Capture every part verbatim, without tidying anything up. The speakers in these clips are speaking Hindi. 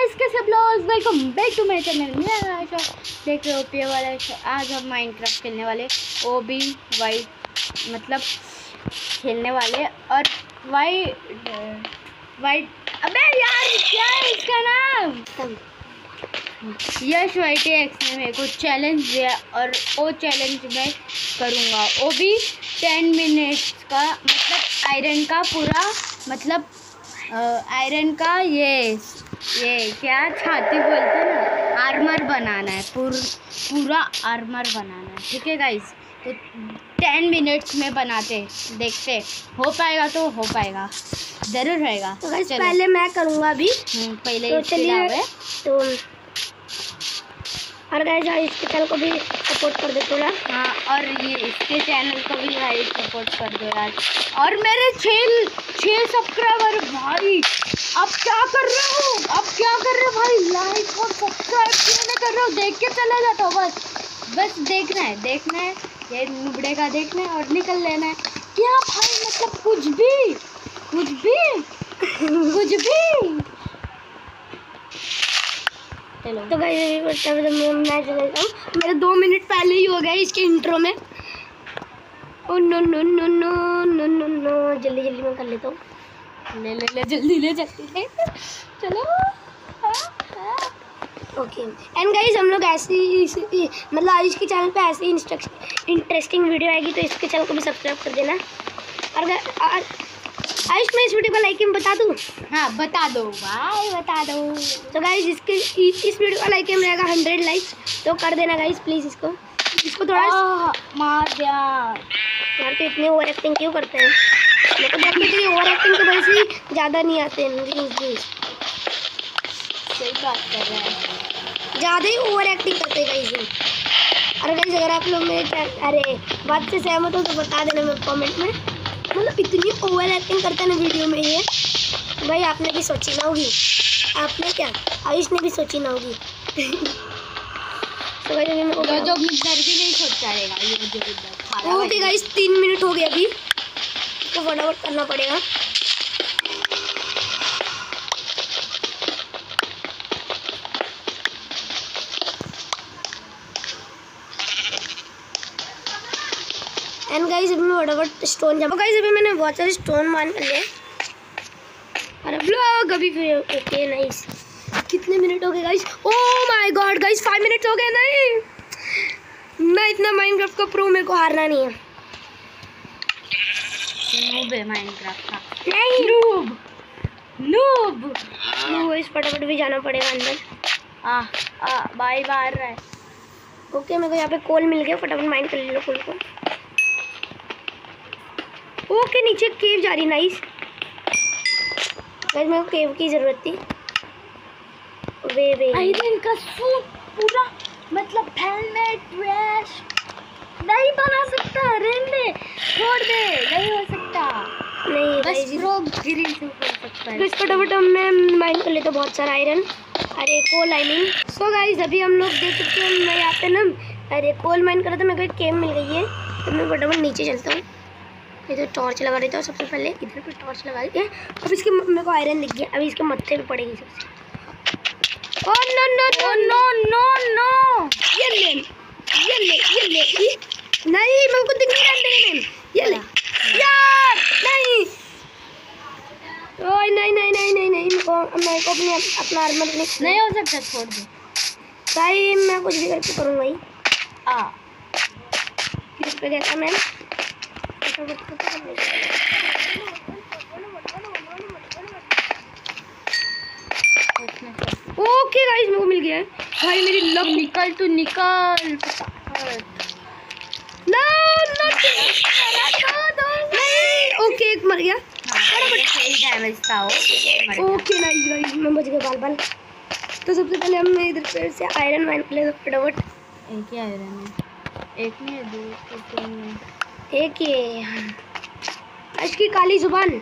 गाइस, कैसे blogs, welcome back to my channel. मैं आशा देख रहे हो पे वाला। आज हम माइनक्राफ्ट खेलने वाले, ओ बी वाइट मतलब खेलने वाले। और वाइट वाइट अबे यार क्या है इसका नाम, यश वाइटी एक्स ने मेरे को चैलेंज दिया और वो चैलेंज मैं करूँगा। वो भी टेन मिनट्स का, मतलब आयरन का पूरा, मतलब आयरन का ये ये क्या छाती बोलते हैं ना, आर्मर बनाना है। पूर, पूरा आर्मर बनाना है। ठीक है गाइस, तो टेन मिनट्स में बनाते, देखते हो पाएगा तो हो पाएगा, ज़रूर रहेगा। तो गाइस पहले मैं करूँगा अभी। पहले तो चलिए तो और गाइस इसके चैनल को भी सपोर्ट कर दो थोड़ा। हाँ, और ये इसके चैनल को भी भाई सपोर्ट कर दो यार। और मेरे छः छः सब्सक्राइबर भाई, अब क्या कर रहे हो, अब क्या कर रहे हो भाई, लाइक और सब्सक्राइब क्यों नहीं कर रहे हो? देख के चले जाता हो, बस बस देखना है देखना है ये नुबड़े का देखना है और निकल लेना है। क्या भाई, मतलब कुछ भी कुछ भी कुछ भी चलो। तो गाइस मैं चलेगा हूँ, मेरे दो मिनट पहले ही हो गए इसके इंट्रो में। Oh no no no no no no no जल्दी जल्दी मैं कर लेता हूँ। ले ले ले जल्दी ले जल्दी ले चलो। ओके एंड गाइस हम लोग ऐसी मतलब आयुष के चैनल पे ऐसी इंटरेस्टिंग वीडियो आएगी, तो इसके चैनल को भी सब्सक्राइब कर देना। और आयुष मैं इस वीडियो को लाइक में बता दूँ? हाँ बता दो भाई, बता दो। तो गाइस इसके इस वीडियो का लाइक में रहेगा हंड्रेड लाइक्स, तो कर देना गाइस प्लीज़। इसको इसको थोड़ा मार दिया यार। तो इतने ओवर एक्टिंग क्यों करते हैं? मेरे को देखने के लिए ओवर एक्टिंग तो वैसे ही ज़्यादा नहीं आते हैं। सही बात कर रहे हैं, ज़्यादा ही ओवर एक्टिंग करते हैं गाइस। और गाइस अगर आप लोग मेरे अरे बात से सहमत हो तो बता देना मेरे कमेंट में। मतलब इतनी ओवर एक्टिंग करते हैं ना वीडियो में ये भाई, आपने भी सोची ना होगी। आपने क्या, आयुष ने भी सोची ना होगी। तो गाइस मेरे को जो जो मिडर भी नहीं सोचा रहेगा ये जो मिडर। ओके गाइस तीन मिनट हो गए अभी, तो फटाफट करना पड़ेगा। एंड गाइस अभी मैं फटाफट स्टोन जमा। गाइस अभी मैंने बहुत सारे स्टोन मान कर लिए। अरे ब्लॉग अभी फिर ओके नाइस। कितने मिनट हो गए guys? Oh my god guys five minute हो गए। नहीं मैं इतना माइनक्राफ्ट का प्रो, मेरे को हारना नहीं है। नूब है माइनक्राफ्ट का। नहीं नूब नूब नूब इस फटाफट भी जाना पड़ेगा अंदर। आ आ बाई बाहर रहा है। ओके मेरे को यहाँ पे कोल मिल गया, फटाफट माइन कर लो कोल को। ओके नीचे केव जा रही, नाइस। गाइस मेरे को केव की जरूरत थी। वे वे आयरन का सूट पूरा, मतलब हेलमेट ट्रैश नहीं बना सकता, रहने छोड़ दे, नहीं हो सकता। नहीं बस प्रो ग्रीन से कर सकता है। बस फटाफट मैं माइन कर लेता बहुत सारा आयरन। अरे कोल आई मीन। सो गाइस अभी हम लोग देख सकते हैं, मैं यहाँ पे ना अरे कोल माइन कर रहा था, मेरे को एक केव मिल गई है। तो मैं फटाफट नीचे चलता हूँ। इधर टॉर्च लगा देता हूँ सबसे पहले, इधर पे टॉर्च लगा दी है। अब इसके मेरे को आयरन दिख गया, अभी इसके मत्थे पे पड़ेगी सबसे। Oh no no no no no no ये ले ये ले ये ले ये नहीं, मेरे को दिख नहीं रहा है। ये ले यार, नहीं ओए नहीं नहीं नहीं नहीं नहीं मेरे को मेरे को अपने अपना आर्मर नहीं नहीं हो सकता, छोड़ दे भाई। मैं कुछ भी करके करूँगा ही। आ किस पे गया था मैं? ओके गाइस मेरे को मिल गया है भाई। मेरी लक निकल तू निकल। नो नो नहीं। ओके एक मर गया। सही डैमेज था वो। ओके नाइस गाइस मैं बच गया बाल बाल। तो सबसे पहले हम इधर पेड़ से आयरन माइन कर ले फटाफट। एक ही आयरन है, एक नहीं है, दो तीन है। एक ही है इसकी काली जुबान।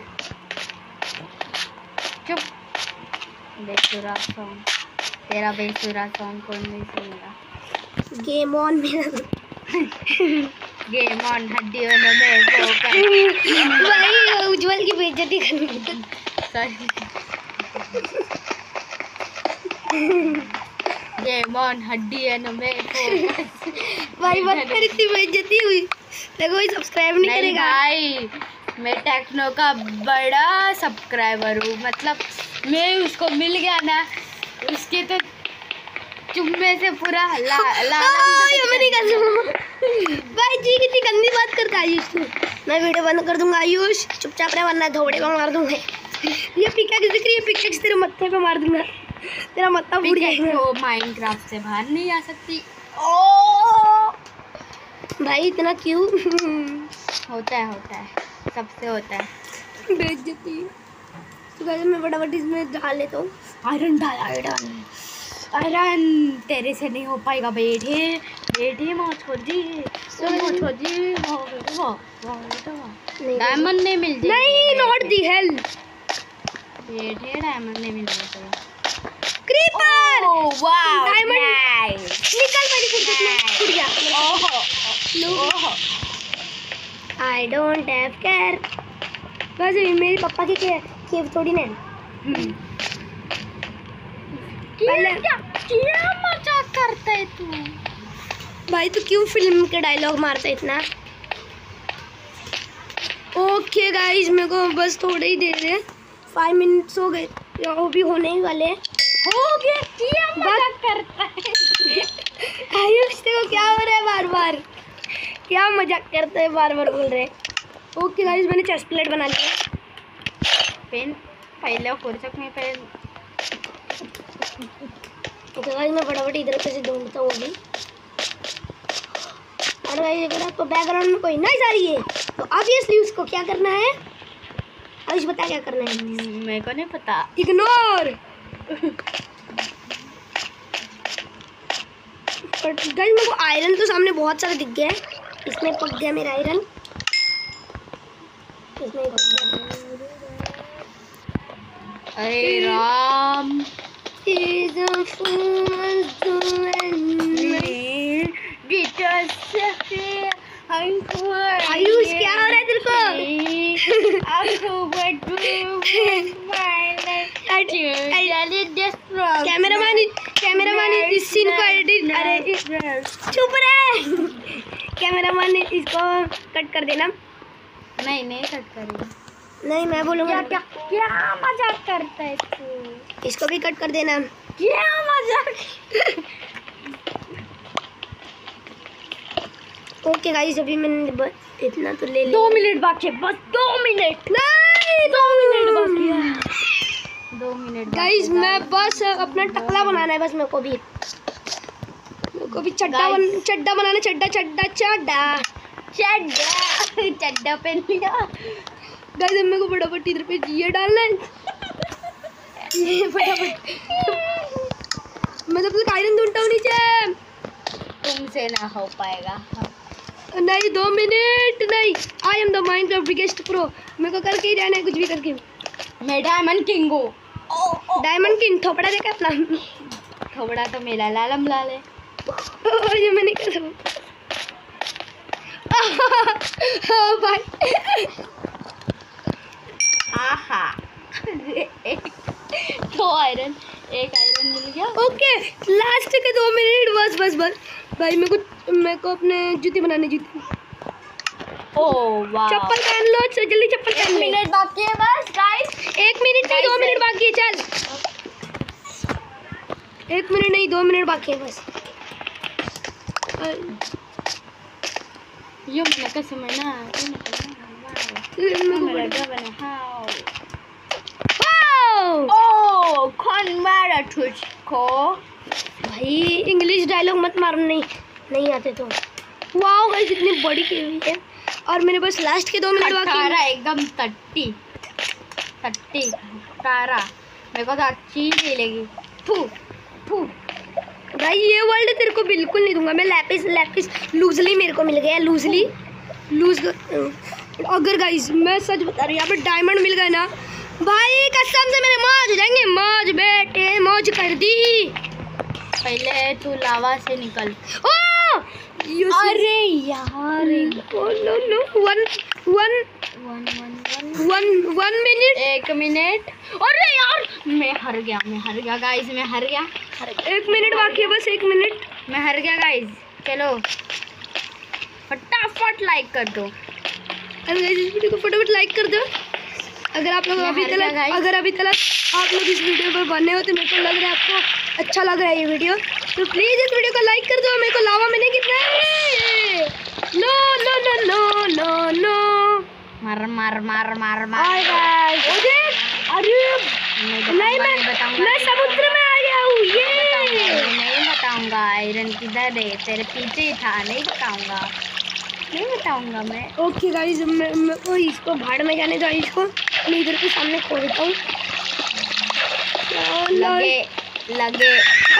चुप, बेसुरा सॉन्ग, तेरा बेसुरा सॉन्ग कौन नहीं सुनेगा? गेम ऑन मेरा गेम ऑन हड्डियों में भाई उज्जवल की बेइज्जती करनी। सॉरी ये मौन हड्डी है ना मैं भाई मत कर, इतनी बेइज्जती हुई। देखो कोई सब्सक्राइब नहीं, नहीं करेगा भाई। मैं टेक्नो का बड़ा सब्सक्राइबर हूँ, मतलब मैं उसको मिल गया ना, उसके तो चुम्मे से पूरा ला ला नहीं कर भाई जी कितनी गंदी बात करता है आयुष तू। मैं वीडियो बंद कर दूंगा आयुष, चुपचाप रह वरना थोड़े को मार दूंगा। ये पिकैक्स दिख रही है, पिकैक्स तेरे मत्थे पे मार दूंगा, तेरा मत्था फूट जाएगा। वो माइनक्राफ्ट से बाहर नहीं आ सकती। ओ भाई इतना क्यों? होता है होता है, सबसे होता है बेइज्जती। तो गाइस मैं फटाफट इसमें डाल लेता हूँ। आयरन डाल, आयरन आयरन तेरे से नहीं हो पाएगा बेटे, बेटे मौत हो जी, मौत हो जी, डायमंड नहीं मिल जाएगा। नहीं, नॉट दी हेल बेटे, डायमंड नहीं मिल जाएगा। क्रीपर, वाओ डायमंड निकल मेरी फुट में फुट गया। ओहो ओहो, आई डोंट हैव केयर। बस मेरे पापा की केव थोड़ी ना है। पहले क्या क्या मजाक करता है तू? भाई तू क्यों फिल्म के डायलॉग मारता है इतना? ओके गाइस, मेरे को बस थोड़े ही देर है, फाइव मिनट्स हो गए, वो भी होने ही वाले हैं। हो गया, क्या मजाक करता है? आयुष देखो क्या हो रहा है, बार बार क्या मजाक करता है, बार बार बोल रहे हैं। ओके गाइस, मैंने चेस्ट प्लेट बना लिया। पेन पहले फुर्सत में पेन। ओके गाइस, मैं फटाफट इधर पे से ढूंढता हूँ अभी। और गाइस अगर आपको बैकग्राउंड में कोई नॉइज आ रही है तो ऑब्वियसली उसको क्या करना है? आयुष बता क्या करना है? मेरे को नहीं पता, इग्नोर। गाइस मेरे को आयरन तो सामने बहुत सारा दिख गया है, इसमें पक गया मेरा आयरन, इसमें पक गया। अरे राम, आयुष क्या हो रहा है तेरे को? कैमरामैन कैमरामैन इस सीन को एडिट, अरे चुप रहे, कैमरामैन इसको कट कर देना। नहीं नहीं कट करेगा, नहीं मैं बोलूँगा। क्या क्या क्या मजाक करता है तू? इसको भी कट कर देना। क्या मजाक? ओके गाइस, अभी मैंने इतना तो ले लिया। दो मिनट बाकी है, बस दो मिनट। नहीं, दो मिनट बाकी है, दो मिनट गाइस। मैं बस अपना टकला बनाना है, बस मेरे को भी मेरे को भी चड्डा बन, चड्डा बनाना, चड्डा चड्डा चड्डा चड्डा चड्डा पहन लिया। गाइस मेरे को फटाफट इधर पे ये डालना है, ये फटाफट। मैं जब तक आयरन ढूंढता हूँ नीचे, तुमसे ना हो पाएगा। नहीं, दो मिनट नहीं। I am the Minecraft biggest pro, मेरे को करके ही रहना है, कुछ भी करके। मैं डायमंड किंग हूँ। डायमंड किंग थोपड़ा देखा अपना? थोपड़ा तो मेरा लालम लाल है। ये मैं नहीं कर सकता भाई। आहा दो आयरन, एक आयरन मिल गया। ओके लास्ट के दो मिनट, बस बस बस। भाई मेरे को मेरे को अपने जूती बनाने, जूती। ओह वाह, चप्पल पहन लो, जल्दी चप्पल पहन लो। मिनट बाकी है बस गाइस। एक मिनट नहीं, दो मिनट बाकी है, चल। एक मिनट नहीं, दो मिनट बाकी है बस। यो मैंने कैसे मना ओ कौन मारा तुझको? भाई इंग्लिश डायलॉग मत मारो, नहीं नहीं आते तो। वाओ गाइस, इतनी बड़ी की हुई है। और मेरे पास लास्ट के दो मिनट बाकी है। एकदम तट्टी तट्टी तारा, मेरे को तो अच्छी नहीं लगी। फू फू भाई ये वर्ल्ड तेरे को बिल्कुल नहीं दूंगा मैं। लैपिस लैपिस लूजली मेरे को मिल गया, लूजली लूज। अगर गाइस मैं सच बता रही हूँ, यहाँ पे डायमंड मिल गए ना भाई, कसम से मेरे मौज हो जाएंगे, मौज बेटे, मौज कर दी। पहले तू लावा से निकल। ओ अरे यार, no no one one one one one one one minute एक मिनट। अरे यार मैं हार गया, मैं हार गया गाइस, मैं हार गया। एक मिनट बाकी है, बस एक मिनट। मैं हार गया गाइस। चलो फटाफट लाइक कर दो। अरे गाइस इस वीडियो को फटाफट लाइक कर दो। अगर आप लोग अभी तक अगर अभी तक आप लोग इस वीडियो पर बने हो तो मेरे को लग रहा है आपको अच्छा लग रहा है ये वीडियो, तो प्लीज़ इस वीडियो को लाइक कर दो। मेरे को लावा मैंने कितना है। No no no no no no मार मार मार मार मार। अरे नहीं मैं मैं समुद्र में आ गया हूँ। ये नहीं बताऊंगा आयरन किधर है, तेरे पीछे ही था। नहीं बताऊंगा, नहीं बताऊंगा मैं। ओके गाइस मैं मैं को इसको भाड़ में जाने दो। इसको मैं इधर के सामने खोलता हूँ। लगे लगे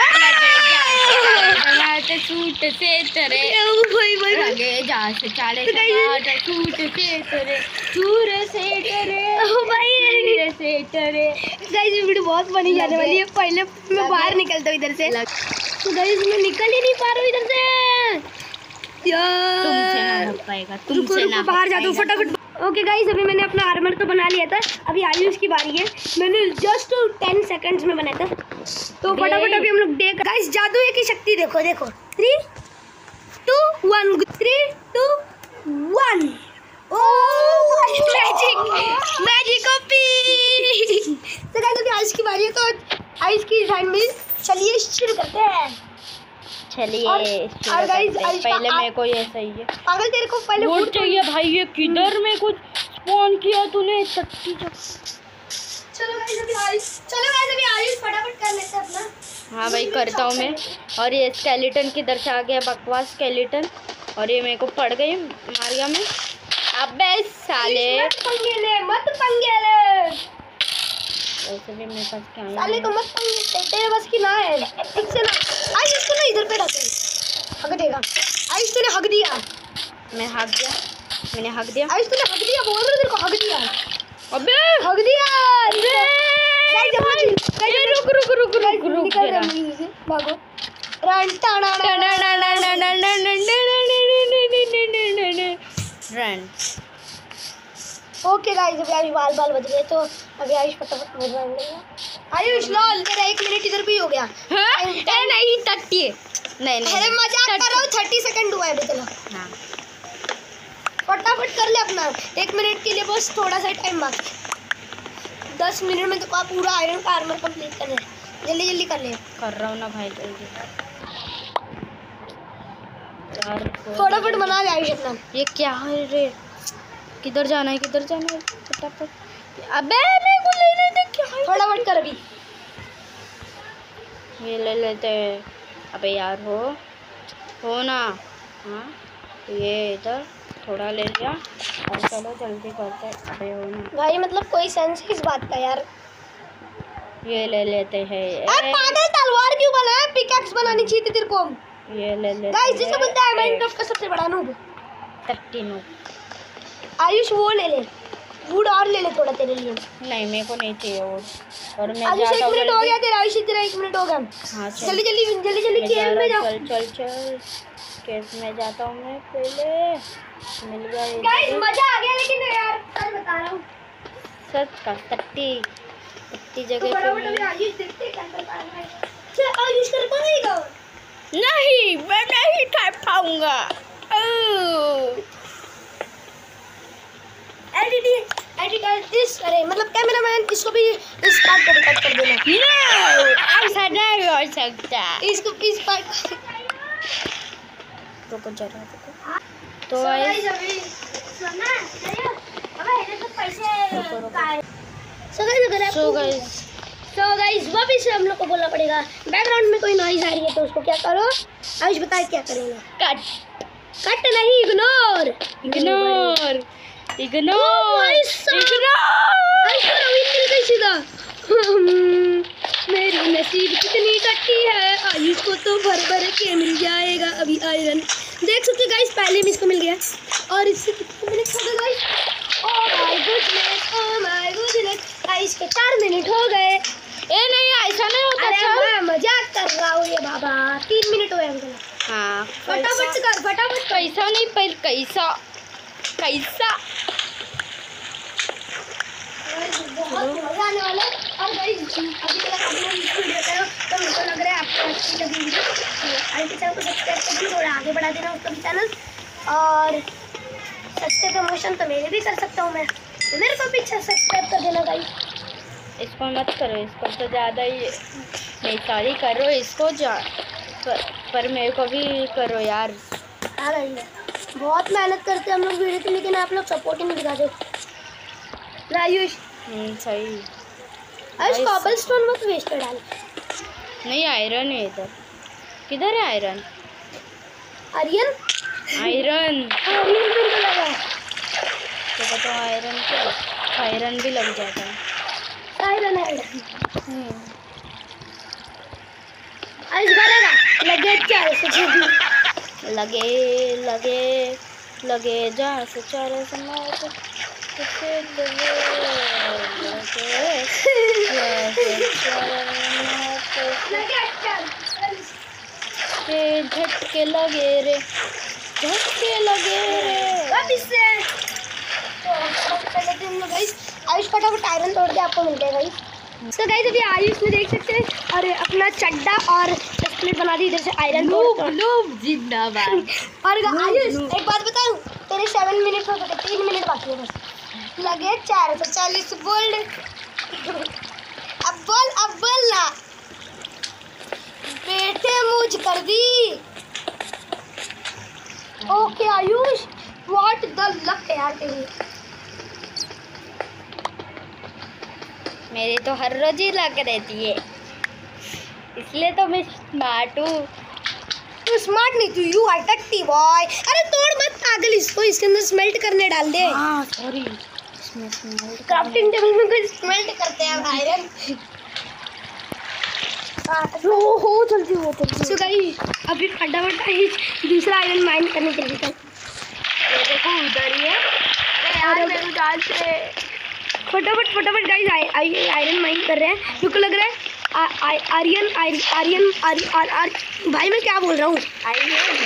लगे सूट से तेरे लगे जा से चाले सूट से तेरे दूर से तेरे भाई से तेरे। गाइस ये वीडियो बहुत बनी जाने वाली है। पहले मैं बाहर निकलता हूँ इधर से, तो गाइस मैं निकल ही नहीं पा रहा हूँ इधर से। तुमसे ना हो पाएगा, तुमसे ना बाहर जाता हूँ फटाफट। ओके गाइस अभी मैंने अपना आर्मर तो बना लिया था। अभी आयुष की बारी है। मैंने जस्ट टेन सेकंड्स में बनाया था, तो फटाफट अभी हम लोग देख। गाइस जादू की शक्ति देखो देखो। Three two one three two one. Oh magic magic copy. तो गाइस अभी आयुष की बारी है, तो आयुष की डिजाइन में चलिए शुरू करते हैं। चलिए और, और गाइस पहले मेरे को ये सही है। पागल तेरे को पहले वुड चाहिए भाई। ये किधर में कुछ स्पॉन किया तूने? चट्टी चलो गाइस अभी आयुष चलो गाइस अभी आयुष फटाफट कर लेते हैं अपना। हाँ भाई करता हूँ मैं। और ये स्केलेटन किधर से आ गया? बकवास स्केलेटन। और ये मेरे को पड़ गई, मार गया मैं। अबे साले मत पंगे ले, मत पंगे ले। वैसे भी मेरे पास क्या है? साले को मत पंगे, तेरे बस की ना है। ठीक से ना आयुष इसको ना इधर पे रख। हक देगा आयुष, तूने हक दिया। मैं हक गया, मैंने हक दिया। आयुष तूने हक दिया, बोल रहा तेरे को हक दिया। अबे हक दिया। रुक रुक रुक रुक रुक निकल रहा है, भागो। रन टाना रन। ओके गाइस अभी आयुष बाल बाल बच गए, तो अभी आयुष फटाफट बच। आयुष लॉल तेरा एक मिनट इधर भी हो गया। हाँ? ए नहीं टट्टी नहीं नहीं। अरे मजाक कर रहा हूँ। थर्टी सेकंड हुआ है अभी। चलो हाँ फटाफट कर ले अपना। एक मिनट के लिए बस थोड़ा सा टाइम बाकी। दस मिनट में तो आप पूरा आयरन का आर्मर कंप्लीट कर ले। जल्दी जल्दी कर ले। कर रहा हूँ ना भाई जल्दी। फटाफट बना ले आयुष अपना। ये क्या है रे? किधर जाना है, किधर जाना है? फटाफट। अबे मेरे को लेने दे। क्या है? फटाफट कर अभी। ये ले लेते हैं। अबे यार हो हो ना। हाँ ये इधर थोड़ा ले लिया और चलो जल्दी करते हैं। अबे हो ना भाई, मतलब कोई सेंस किस बात का यार। ये ले लेते हैं। अरे पागल, तलवार क्यों बनाया? पिकैक्स बनानी चाहिए थी तेरे को। ये ले लेते गाइस जिसे बोलते हैं माइनक्राफ्ट का सबसे बड़ा नूब। टट्टी नूब। आयुष वो ले ले, वुड और ले ले थोड़ा तेरे लिए। नहीं मेरे को नहीं चाहिए वुड। और मैं आयुष जाता एक मिनट हो गया तेरा। आयुष तेरा एक मिनट हो गया। हाँ चल जल्दी जल्दी जल्दी जल्दी केव में जाओ। चल चल चल केव में जाता हूँ मैं। पहले मिल गया। गाइस मजा आ गया, लेकिन यार सच बता रहा हूँ, सच का टट्टी टट्टी जगह तो पे मैं आयुष देखते क्या कर पाएगा। क्या आयुष कर पाएगा? नहीं मैं नहीं कर पाऊंगा। Edit edit this. अरे मतलब कैमरामैन इसको भी इस पार्ट को भी कट कर देना। नो ऐसा नहीं हो सकता। इसको इस पार्ट रुको जरा रुको। तो गाइस अभी सुनना अरे अबे इधर तो पैसे का। सो गाइस अगर आप सो गाइस सो गाइस वापस से हम लोग को बोलना पड़ेगा। बैकग्राउंड में कोई नॉइज आ रही है तो उसको क्या करो? आयुष बताए क्या करेंगे? कट कट नहीं, इग्नोर इग्नोर इग्नोर इग्नोर। सीधा मेरी नसीब कितनी टट्टी है। आयुष को तो भर भर के मिल जाएगा अभी आयरन। देख सकते गाइस पहले में इसको मिल गया और इससे कितने मिनट हो गए guys? Oh my goodness, oh my goodness. Ayush के चार मिनट हो गए। ए नहीं ऐसा नहीं होता। अरे मैं मजाक कर रहा हूँ ये बाबा। तीन मिनट हुए अंकल। हाँ फटाफट से कर फटाफट। कैसा नहीं पर कैसा कैसा बहुत मजा आने वाला है। और गाइस अभी तक आप लोग इस वीडियो करो तो मुझे लग रहा है आपको अच्छी लगी वीडियो, तो आई चैनल को सब्सक्राइब कर देना, थोड़ा आगे बढ़ा देना उसका भी चैनल। और सस्ते प्रमोशन तो मेरे भी कर सकता हूँ मैं, तो मेरे को भी सब्सक्राइब कर देना गाइस। इसको मत करो, इसको तो ज़्यादा ही नहीं, सॉरी करो इसको जा पर, पर मेरे को भी करो यार। हाँ भाई बहुत मेहनत करते हैं हम लोग वीडियो पे, लेकिन आप लोग सपोर्ट ही नहीं दिखाते। आयुष सही आयुष कॉबल स्टोन मत वेस्ट कर डाल। नहीं आयरन है इधर, किधर है आयरन? आर्यन आयरन आर्यन भी लगा तो तो आयरन क्या, आयरन भी लग जाता है। आयरन है आयुष करेगा लगे चार से छह लगे लगे लगे जा से चार समाज के झटके लगे रे, झटके लगे रे। वापिस से तो हम लोग गाइस आयुष फटाफट आयरन तोड़ के आपको मिल जाएगा गाइस। तो गाइस अभी आयुष ने देख सकते हैं और अपना चड्डा और प्लेट बना दी, इधर से आयरन लूप लूप जिंदाबाद। और आयुष एक बात बताऊं, तेरे सेवन मिनट हो गए, तीन मिनट बाकी है बस। लगे चार सौ चालीस बोल, अब बोल अब बोल ना बेटे, मुझ कर दी। Okay Ayush what the luck यार तेरी। मेरी तो हर रोज ही लग रहती है, इसलिए तो मैं स्मार्ट हूँ। तू स्मार्ट नहीं, तू यू आर टट्टी बॉय। अरे तोड़ मत पागल, इसको इसके अंदर स्मेल्ट करने डाल दे। हाँ सॉरी, इसमें स्मेल्ट क्राफ्टिंग टेबल में कोई स्मेल्ट करते हैं आयरन। हो हो जल्दी हो जल्दी। सो गाइस अभी फटाफट दूसरा आयरन माइन करने के लिए चल। ये देखो उधर ही है। अरे यार मेरे डाल से फटाफट फटाफट गाइस आयरन माइन कर रहे हैं। मेरे को लग रहा है आर्यन आर्यन आर्यन भाई मैं क्या बोल रहा हूँ, आयरन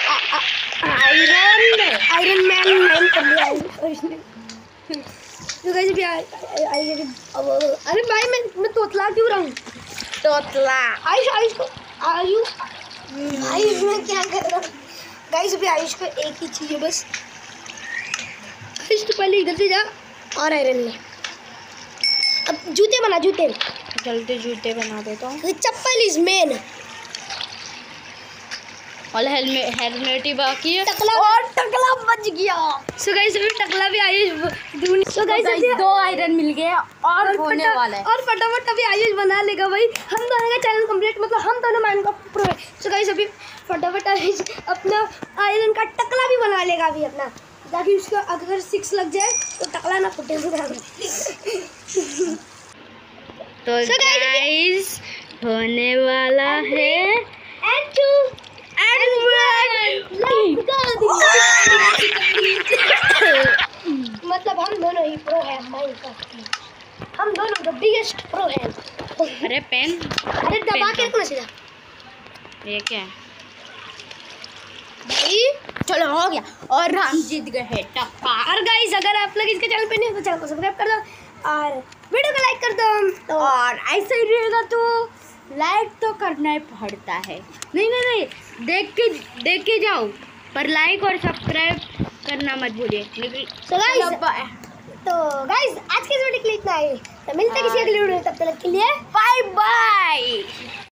आयरन मैन माइन कर लिया उसने। तो गाइस अभी अरे भाई मैं मैं तोतला क्यों रहा हूँ, तोतला। आयुष आयुष को आयुष आयुष में क्या कर रहा हूँ गाइस। अभी आयुष को एक ही चाहिए बस। आयुष तो पहले इधर से जा और आयरन ले। अब जूते बना, जूते जल्दी जूते बना देता हूँ। चप्पल इज मेन और हेलमेट हेलमेट ही बाकी है। टकला और टकला बच गया। सो गाइस अभी टकला भी आयुष। सो गाइस अभी दो आयरन मिल गए और, और होने वाला है। और फटाफट अभी आयुष बना लेगा भाई, हम दोनों का चैनल कंप्लीट, मतलब हम दोनों माइनक्राफ्ट प्रो है। सो गाइस अभी फटाफट आयुष अपना आयरन का टकला भी बना लेगा अभी अपना, ताकि उसका अगर सिक्स लग जाए तो टकला ना फटे। तो गाइस होने वाला है एंड टू एंड वन। मतलब हम दोनों ही प्रो हैं माइनक्राफ्ट में, हम दोनों द बिगेस्ट प्रो हैं। अरे पेन, अरे दबा के रखना सीधा। ये क्या है भाई? चलो हो गया और हम जीत गए हैं टप्पा। और गाइस अगर आप लोग इसके चैनल पे नहीं हो तो चैनल को सब्सक्राइब कर दो और वीडियो को लाइक कर दो। तो और ऐसे ही रहेगा तो लाइक तो करना ही पड़ता है। नहीं नहीं नहीं देख के देख के जाओ, पर लाइक और सब्सक्राइब करना मत भूलिए। तो गाइस तो गाइस आज के इस वीडियो के लिए इतना ही, तो मिलते हैं किसी अगले वीडियो में, तब तक के लिए बाय बाय।